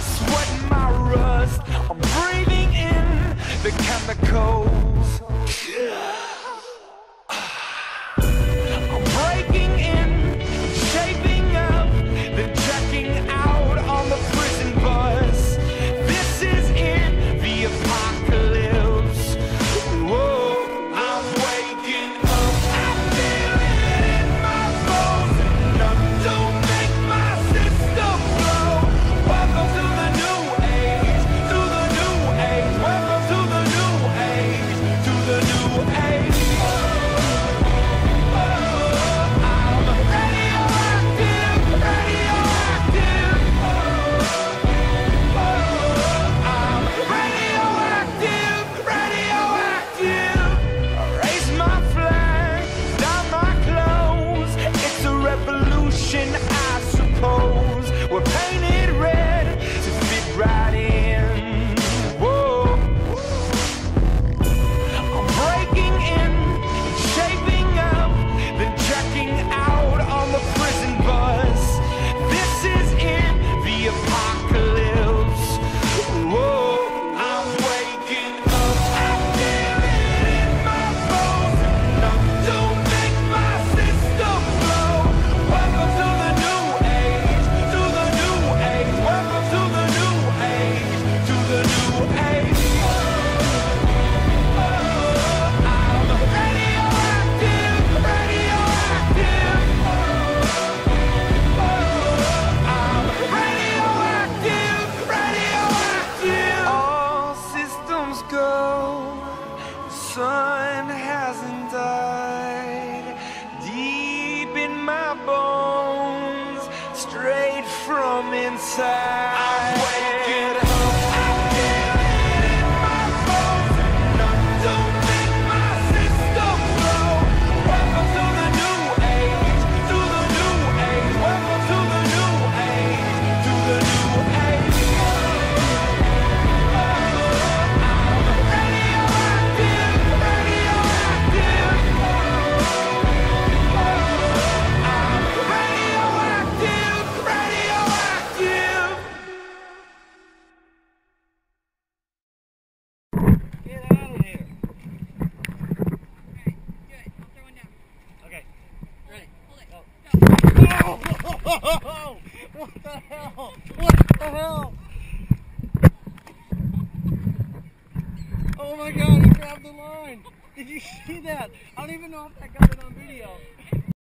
sweat and my rust. I'm breathing in the chemicals. I'm breaking in, shaping up, then checking out on the prison bus. This is in the apocalypse. Whoa, I'm waking up. I feel it in my bones. Enough to make my system blow. Welcome to the new age, to the new age. Welcome to the new age, to the new age. I'm radioactive, radioactive. I'm radioactive, radioactive. I raise my flag, down my clothes. It's a revolution, I suppose. We're painted red to fit right in. Whoa. I'm breaking in, shaping up, then checking out on the prison bus. This is in the apocalypse. Whoa, I'm waking up. I feel it in my bones. Enough to make my system blow. Welcome to the new age, to the new age. Welcome to the new age, to the new age. I'm radioactive, radioactive. I'm radioactive, radioactive. All systems go. The sun hasn't died. Deep in my bones, straight from inside. I'm waking up. I feel it in my bones. Enough to make my system blow. Welcome to the new age, to the new age. Welcome to the new age, to the new age. I'm radioactive, radioactive. I'm radioactive, radioactive. Get out of here. Okay, good. I'll throw one down. Okay. Ready. Hold it. Go. Go. Oh, what the hell? What the hell? Oh my god, he grabbed the line. Did you see that? I don't even know if that got it on video.